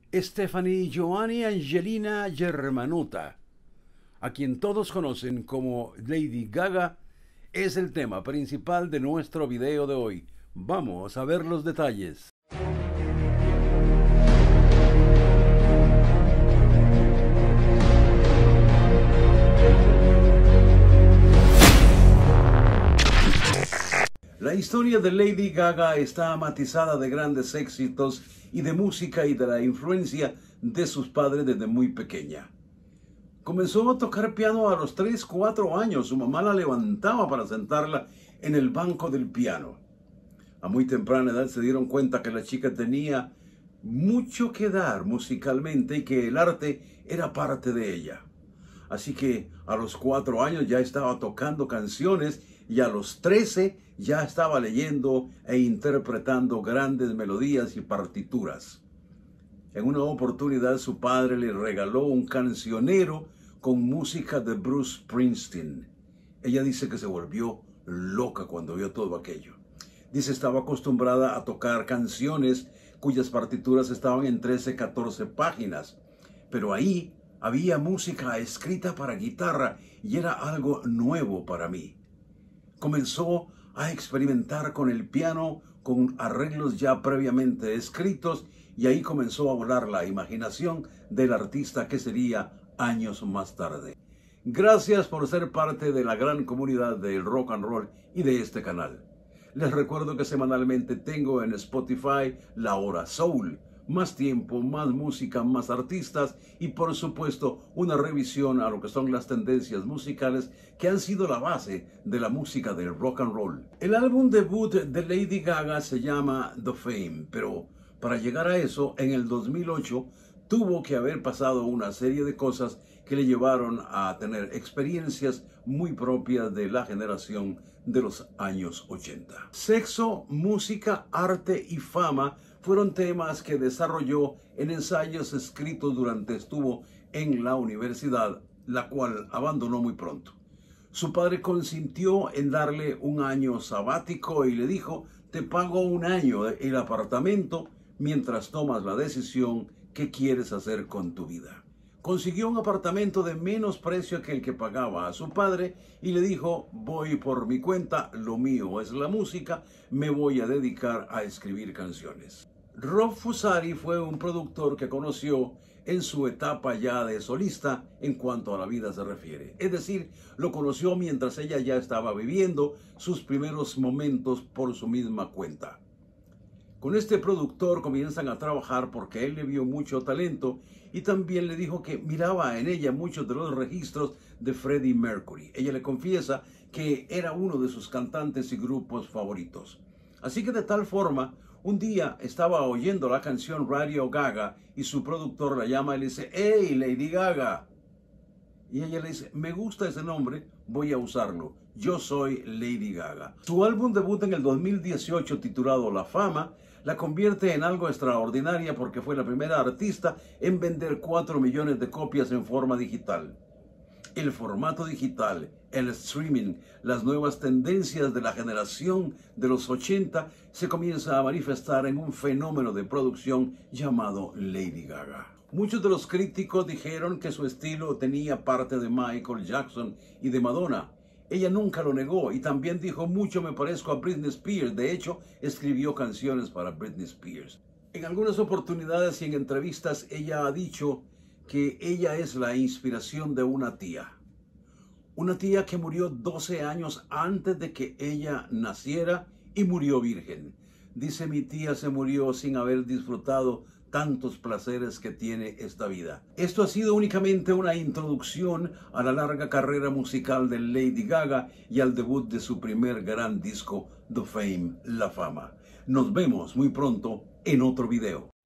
Stephanie Joanny Angelina Germanotta, a quien todos conocen como Lady Gaga, es el tema principal de nuestro video de hoy. Vamos a ver los detalles. La historia de Lady Gaga está matizada de grandes éxitos y de música y de la influencia de sus padres desde muy pequeña. Comenzó a tocar piano a los 3, 4 años. Su mamá la levantaba para sentarla en el banco del piano. A muy temprana edad se dieron cuenta que la chica tenía mucho que dar musicalmente y que el arte era parte de ella. Así que a los 4 años ya estaba tocando canciones y a los 13 ya estaba leyendo e interpretando grandes melodías y partituras. En una oportunidad su padre le regaló un cancionero con música de Bruce Springsteen. Ella dice que se volvió loca cuando vio todo aquello. Dice estaba acostumbrada a tocar canciones cuyas partituras estaban en 13, 14 páginas. Pero ahí había música escrita para guitarra y era algo nuevo para mí. Comenzó a experimentar con el piano, con arreglos ya previamente escritos, y ahí comenzó a volar la imaginación del artista que sería años más tarde. Gracias por ser parte de la gran comunidad del rock and roll y de este canal. Les recuerdo que semanalmente tengo en Spotify La Hora Soul. Más tiempo, más música, más artistas y por supuesto una revisión a lo que son las tendencias musicales que han sido la base de la música del rock and roll. El álbum debut de Lady Gaga se llama The Fame, pero para llegar a eso, en el 2008 tuvo que haber pasado una serie de cosas que le llevaron a tener experiencias muy propias de la generación de los años 80. Sexo, música, arte y fama fueron temas que desarrolló en ensayos escritos durante estuvo en la universidad, la cual abandonó muy pronto. Su padre consintió en darle un año sabático y le dijo, te pago un año el apartamento mientras tomas la decisión que quieres hacer con tu vida. Consiguió un apartamento de menos precio que el que pagaba a su padre y le dijo, voy por mi cuenta, lo mío es la música, me voy a dedicar a escribir canciones. Rob Fusari fue un productor que conoció en su etapa ya de solista en cuanto a la vida se refiere. Es decir, lo conoció mientras ella ya estaba viviendo sus primeros momentos por su misma cuenta. Con este productor comienzan a trabajar porque él le vio mucho talento y también le dijo que miraba en ella muchos de los registros de Freddie Mercury. Ella le confiesa que era uno de sus cantantes y grupos favoritos. Así que de tal forma, un día estaba oyendo la canción Radio Gaga y su productor la llama y le dice, ¡Hey, Lady Gaga! Y ella le dice, me gusta ese nombre, voy a usarlo. Yo soy Lady Gaga. Su álbum debut en el 2018 titulado La Fama la convierte en algo extraordinaria porque fue la primera artista en vender 4 millones de copias en forma digital. El formato digital, el streaming, las nuevas tendencias de la generación de los 80 se comienza a manifestar en un fenómeno de producción llamado Lady Gaga. Muchos de los críticos dijeron que su estilo tenía parte de Michael Jackson y de Madonna. Ella nunca lo negó y también dijo mucho me parezco a Britney Spears. De hecho, escribió canciones para Britney Spears. En algunas oportunidades y en entrevistas ella ha dicho que ella es la inspiración de una tía. Una tía que murió 12 años antes de que ella naciera y murió virgen. Dice mi tía se murió sin haber disfrutado tantos placeres que tiene esta vida. Esto ha sido únicamente una introducción a la larga carrera musical de Lady Gaga y al debut de su primer gran disco, The Fame, La Fama. Nos vemos muy pronto en otro video.